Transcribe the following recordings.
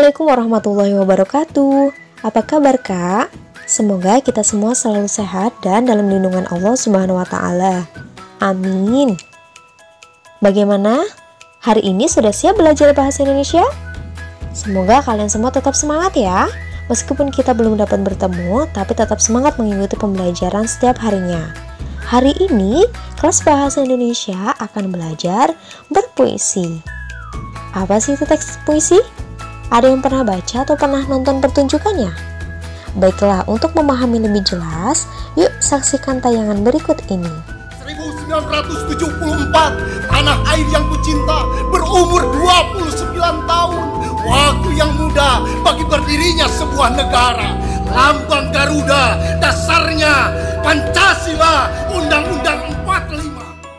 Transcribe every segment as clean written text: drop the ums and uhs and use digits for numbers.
Assalamualaikum warahmatullahi wabarakatuh. Apa kabar kak? Semoga kita semua selalu sehat dan dalam lindungan Allah Subhanahu wa Ta'ala. Amin. Bagaimana? Hari ini sudah siap belajar bahasa Indonesia? Semoga kalian semua tetap semangat ya. Meskipun kita belum dapat bertemu, tapi tetap semangat mengikuti pembelajaran setiap harinya. Hari ini, kelas bahasa Indonesia akan belajar berpuisi. Apa sih itu teks puisi? Ada yang pernah baca atau pernah nonton pertunjukannya? Baiklah, untuk memahami lebih jelas, yuk saksikan tayangan berikut ini. 1974, tanah air yang kucinta berumur 29 tahun. Waktu yang muda bagi berdirinya sebuah negara. Lambang Garuda, dasarnya Pancasila, Undang-Undang 45.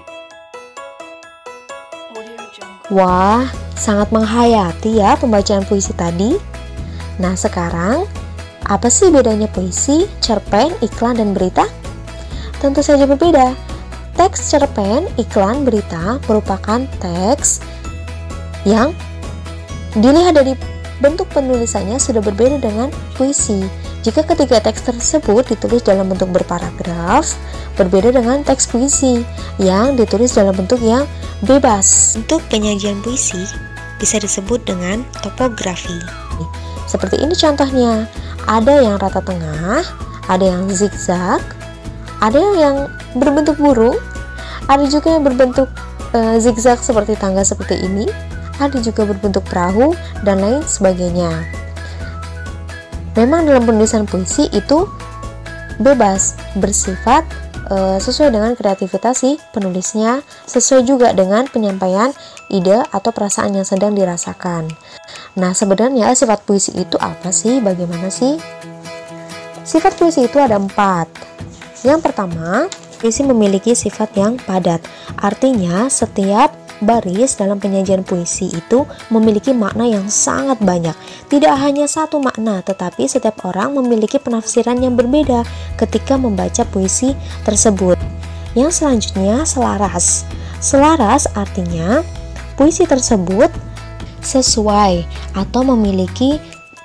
Wah, sangat menghayati ya pembacaan puisi tadi. Nah sekarang, apa sih bedanya puisi, cerpen, iklan, dan berita? Tentu saja berbeda. Teks cerpen, iklan, berita merupakan teks yang dilihat dari bentuk penulisannya sudah berbeda dengan puisi. Jika ketiga teks tersebut ditulis dalam bentuk berparagraf, berbeda dengan teks puisi yang ditulis dalam bentuk yang bebas. Untuk penyajian puisi bisa disebut dengan topografi. Seperti ini contohnya, ada yang rata tengah, ada yang zigzag, ada yang berbentuk burung, ada juga yang berbentuk zigzag seperti tangga seperti ini, ada juga berbentuk perahu, dan lain sebagainya. Memang dalam penulisan puisi itu bebas, bersifat sesuai dengan kreativitas si penulisnya, sesuai juga dengan penyampaian ide atau perasaan yang sedang dirasakan. Nah, sebenarnya sifat puisi itu apa sih? Bagaimana sih? Sifat puisi itu ada 4. Yang pertama, puisi memiliki sifat yang padat. Artinya, setiap baris dalam penyajian puisi itu memiliki makna yang sangat banyak. Tidak hanya satu makna, tetapi setiap orang memiliki penafsiran yang berbeda ketika membaca puisi tersebut. Yang selanjutnya, selaras. Selaras artinya puisi tersebut sesuai atau memiliki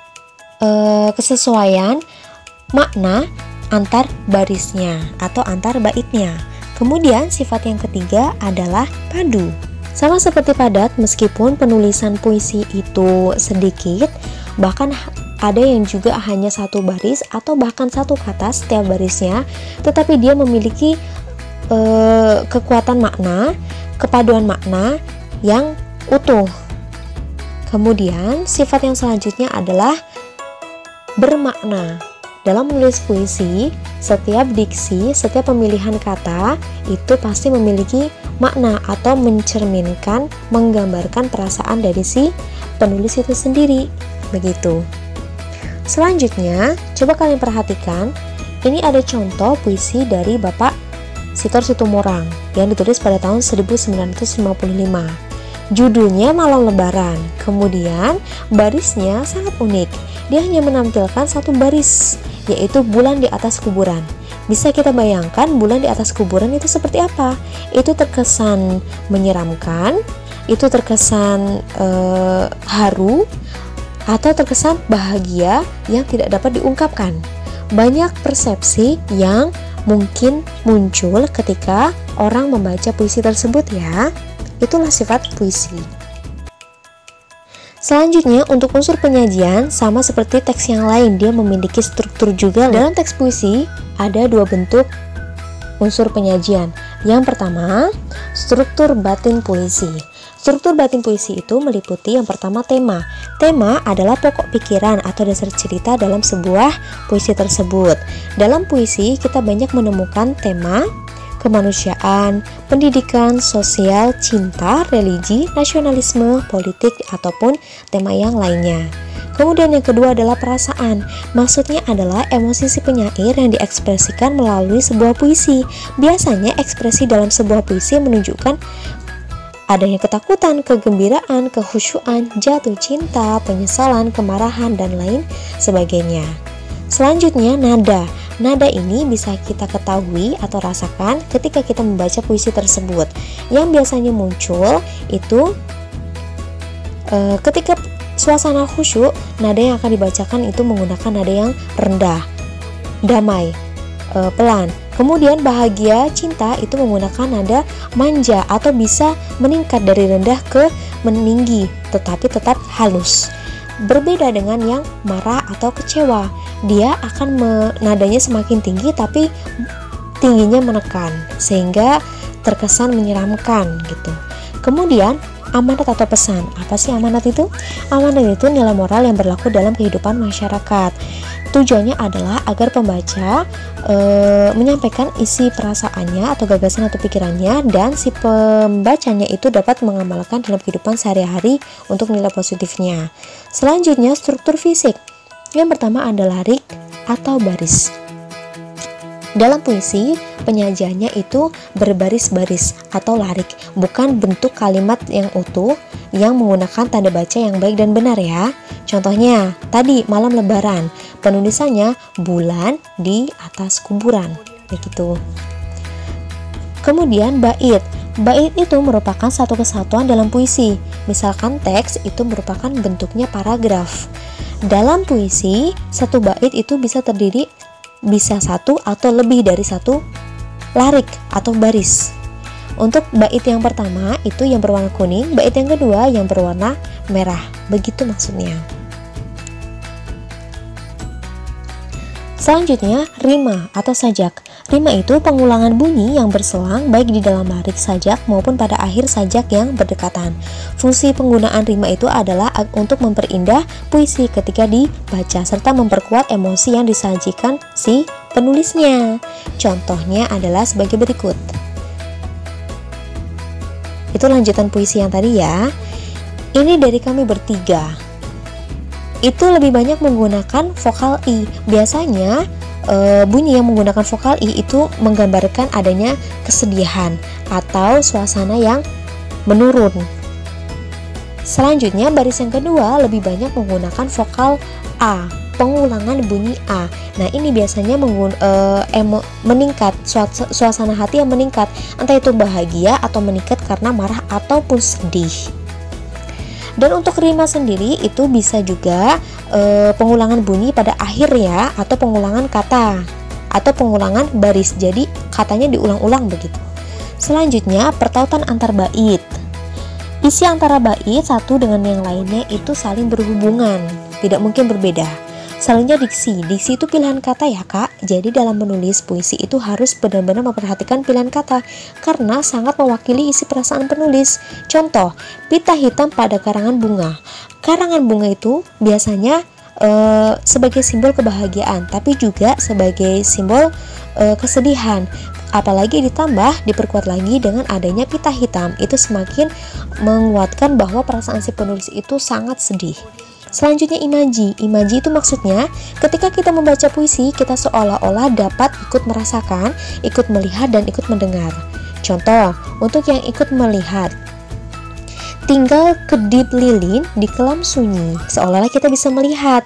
kesesuaian makna antar barisnya atau antar baitnya. Kemudian sifat yang ketiga adalah padu. Sama seperti padat, meskipun penulisan puisi itu sedikit, bahkan ada yang juga hanya satu baris atau bahkan satu kata setiap barisnya, tetapi dia memiliki kekuatan makna, kepaduan makna yang utuh. Kemudian sifat yang selanjutnya adalah bermakna. Dalam menulis puisi, setiap diksi, setiap pemilihan kata itu pasti memiliki makna atau mencerminkan, menggambarkan perasaan dari si penulis itu sendiri. Begitu. Selanjutnya, coba kalian perhatikan, ini ada contoh puisi dari Bapak Sitor Situmorang yang ditulis pada tahun 1955. Judulnya Malam Lebaran. Kemudian barisnya sangat unik. Dia hanya menampilkan satu baris, yaitu bulan di atas kuburan. Bisa kita bayangkan bulan di atas kuburan itu seperti apa? Itu terkesan menyeramkan, itu terkesan haru, atau terkesan bahagia yang tidak dapat diungkapkan. Banyak persepsi yang mungkin muncul ketika orang membaca puisi tersebut ya. Itulah sifat puisi. Selanjutnya, untuk unsur penyajian, sama seperti teks yang lain, dia memiliki struktur juga. Dalam teks puisi, ada 2 bentuk unsur penyajian. Yang pertama, struktur batin puisi. Struktur batin puisi itu meliputi yang pertama tema. Tema adalah pokok pikiran atau dasar cerita dalam sebuah puisi tersebut. Dalam puisi, kita banyak menemukan tema kemanusiaan, pendidikan, sosial, cinta, religi, nasionalisme, politik, ataupun tema yang lainnya. Kemudian yang kedua adalah perasaan. Maksudnya adalah emosi si penyair yang diekspresikan melalui sebuah puisi. Biasanya ekspresi dalam sebuah puisi menunjukkan adanya ketakutan, kegembiraan, kehusyuan, jatuh cinta, penyesalan, kemarahan, dan lain sebagainya. Selanjutnya nada. Nada ini bisa kita ketahui atau rasakan ketika kita membaca puisi tersebut. Yang biasanya muncul itu ketika Suasana khusyuk, nada yang akan dibacakan itu menggunakan nada yang rendah, damai, pelan. Kemudian bahagia, cinta itu menggunakan nada manja atau bisa meningkat dari rendah ke meninggi, tetapi tetap halus. Berbeda dengan yang marah atau kecewa, dia akan nadanya semakin tinggi tapi tingginya menekan sehingga terkesan menyeramkan gitu. Kemudian amanat atau pesan. Apa sih amanat itu? Amanat itu nilai moral yang berlaku dalam kehidupan masyarakat. Tujuannya adalah agar pembaca menyampaikan isi perasaannya atau gagasan atau pikirannya, dan si pembacanya itu dapat mengamalkan dalam kehidupan sehari-hari untuk nilai positifnya. Selanjutnya, struktur fisik. Yang pertama adalah lirik atau baris. Dalam puisi, penyajiannya itu berbaris-baris atau larik, bukan bentuk kalimat yang utuh yang menggunakan tanda baca yang baik dan benar ya. Contohnya, tadi malam lebaran, penulisannya bulan di atas kuburan, begitu. Kemudian bait. Bait itu merupakan satu kesatuan dalam puisi. Misalkan teks itu merupakan bentuknya paragraf. Dalam puisi, satu bait itu bisa terdiri bisa satu atau lebih dari satu larik atau baris. Untuk bait yang pertama itu yang berwarna kuning, bait yang kedua yang berwarna merah. Begitu maksudnya. Selanjutnya, rima atau sajak. Rima itu pengulangan bunyi yang berselang baik di dalam lirik sajak maupun pada akhir sajak yang berdekatan. Fungsi penggunaan rima itu adalah untuk memperindah puisi ketika dibaca serta memperkuat emosi yang disajikan si penulisnya. Contohnya adalah sebagai berikut. Itu lanjutan puisi yang tadi ya. Ini dari kami bertiga. Itu lebih banyak menggunakan vokal I. Biasanya bunyi yang menggunakan vokal I itu menggambarkan adanya kesedihan atau suasana yang menurun. Selanjutnya, baris yang kedua lebih banyak menggunakan vokal A, pengulangan bunyi A. Nah, ini biasanya meningkat, suasana hati yang meningkat, entah itu bahagia atau meningkat karena marah ataupun sedih. Dan untuk rima sendiri itu bisa juga pengulangan bunyi pada akhir ya, atau pengulangan kata atau pengulangan baris, jadi katanya diulang-ulang begitu. Selanjutnya, pertautan antar bait. Isi antara bait satu dengan yang lainnya itu saling berhubungan, tidak mungkin berbeda. Selanjutnya diksi. Diksi itu pilihan kata ya kak. Jadi dalam menulis puisi itu harus benar-benar memperhatikan pilihan kata karena sangat mewakili isi perasaan penulis. Contoh, pita hitam pada karangan bunga. Karangan bunga itu biasanya sebagai simbol kebahagiaan, tapi juga sebagai simbol kesedihan. Apalagi diperkuat lagi dengan adanya pita hitam, itu semakin menguatkan bahwa perasaan si penulis itu sangat sedih. Selanjutnya imaji. Imaji itu maksudnya ketika kita membaca puisi, kita seolah-olah dapat ikut merasakan, ikut melihat, dan ikut mendengar. Contoh, untuk yang ikut melihat, tinggal kedip lilin di kelam sunyi, seolah-olah kita bisa melihat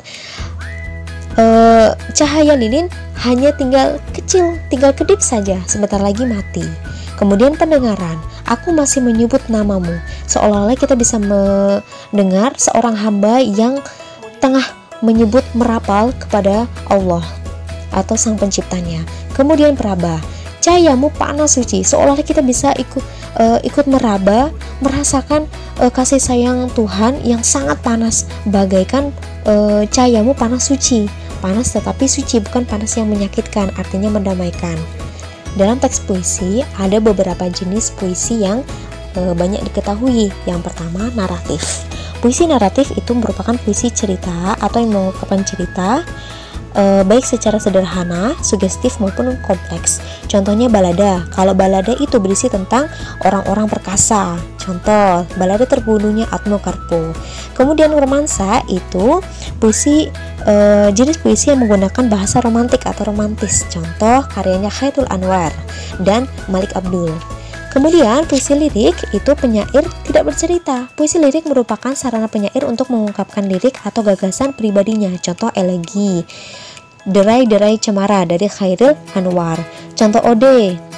cahaya lilin hanya tinggal kecil, tinggal kedip saja, sebentar lagi mati. Kemudian pendengaran, aku masih menyebut namamu, seolah-olah kita bisa mendengar seorang hamba yang tengah menyebut merapal kepada Allah atau sang penciptanya. Kemudian peraba, cahayamu panas suci, seolah-olah kita bisa ikut meraba, merasakan kasih sayang Tuhan yang sangat panas, bagaikan cahayamu panas suci, panas tetapi suci, bukan panas yang menyakitkan, artinya mendamaikan. Dalam teks puisi ada beberapa jenis puisi yang banyak diketahui. Yang pertama, naratif. Puisi naratif itu merupakan puisi cerita atau yang mengungkapkan cerita baik secara sederhana, sugestif maupun kompleks. Contohnya balada. Kalau balada itu berisi tentang orang-orang perkasa. Contoh, balada terbunuhnya Atmo Karpo. Kemudian romansa itu puisi jenis puisi yang menggunakan bahasa romantik atau romantis. Contoh karyanya Khairul Anwar dan Malik Abdul. Kemudian puisi lirik itu penyair tidak bercerita. Puisi lirik merupakan sarana penyair untuk mengungkapkan lirik atau gagasan pribadinya. Contoh elegi, derai-derai cemara dari Khairul Anwar. Contoh ode.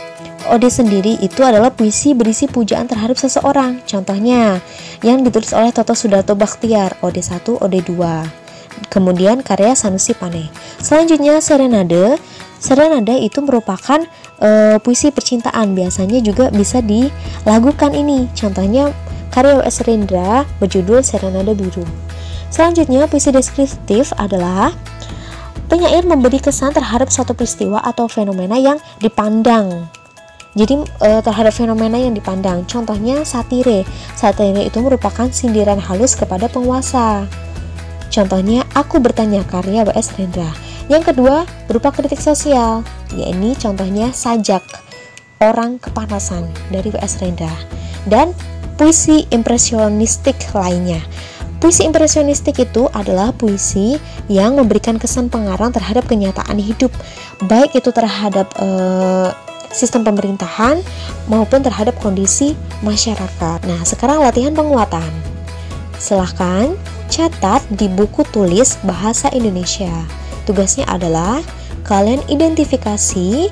ode sendiri itu adalah puisi berisi pujaan terhadap seseorang. Contohnya yang ditulis oleh Toto Sudarto Bachtiar, ode 1, ode 2. Kemudian karya Sanusi Paneh. Selanjutnya serenade. Serenade itu merupakan puisi percintaan, biasanya juga bisa dilagukan ini. Contohnya karya W.S. Rendra berjudul Serenade Biru. Selanjutnya puisi deskriptif adalah penyair memberi kesan terhadap suatu peristiwa atau fenomena yang dipandang. Jadi terhadap fenomena yang dipandang. Contohnya satire. Satire itu merupakan sindiran halus kepada penguasa. Contohnya Aku Bertanya karya W.S. Rendra. Yang kedua berupa kritik sosial, yakni contohnya Sajak, Orang Kepanasan dari W.S. Rendra. Dan puisi impresionistik lainnya. Puisi impresionistik itu adalah puisi yang memberikan kesan pengarang terhadap kenyataan hidup, baik itu terhadap sistem pemerintahan maupun terhadap kondisi masyarakat. Nah, sekarang latihan penguatan. Silahkan catat di buku tulis bahasa Indonesia. Tugasnya adalah kalian identifikasi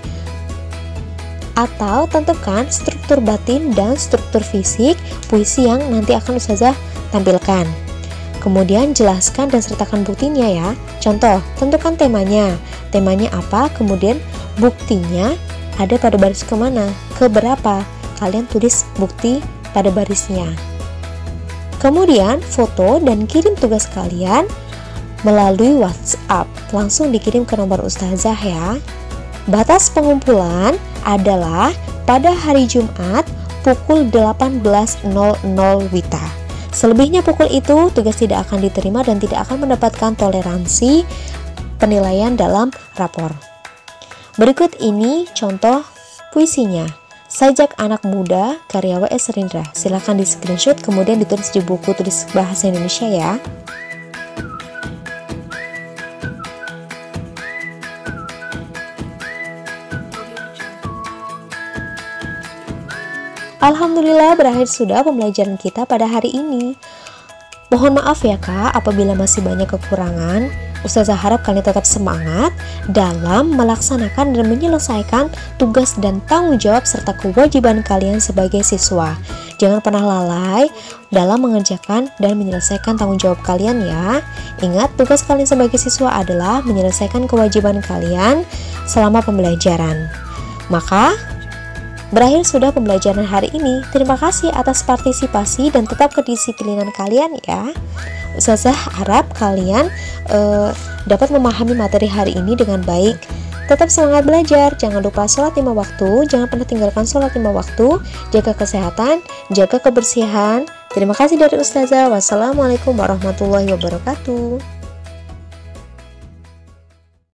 atau tentukan struktur batin dan struktur fisik puisi yang nanti akan Ustazah tampilkan. Kemudian jelaskan dan sertakan buktinya ya. Contoh, tentukan temanya. Temanya apa? Kemudian buktinya ada pada baris kemana? Keberapa? Kalian tulis bukti pada barisnya. Kemudian foto dan kirim tugas kalian melalui WhatsApp. Langsung dikirim ke nomor Ustazah ya. Batas pengumpulan adalah pada hari Jumat pukul 18.00 WITA. Selebihnya pukul itu tugas tidak akan diterima dan tidak akan mendapatkan toleransi penilaian dalam rapor. Berikut ini contoh puisinya. Sajak Anak Muda karya W.S. Rendra. Silahkan di screenshot kemudian ditulis di buku tulis bahasa Indonesia ya. Alhamdulillah berakhir sudah pembelajaran kita pada hari ini. Mohon maaf ya Kak apabila masih banyak kekurangan. Ustazah harap kalian tetap semangat dalam melaksanakan dan menyelesaikan tugas dan tanggung jawab serta kewajiban kalian sebagai siswa. Jangan pernah lalai dalam mengerjakan dan menyelesaikan tanggung jawab kalian ya. Ingat, tugas kalian sebagai siswa adalah menyelesaikan kewajiban kalian selama pembelajaran. Maka berakhir sudah pembelajaran hari ini. Terima kasih atas partisipasi dan tetap kedisiplinan kalian ya. Ustazah harap kalian dapat memahami materi hari ini dengan baik. Tetap semangat belajar, jangan lupa sholat 5 waktu, jangan pernah tinggalkan sholat 5 waktu, jaga kesehatan, jaga kebersihan. Terima kasih dari Ustazah. Wassalamualaikum warahmatullahi wabarakatuh.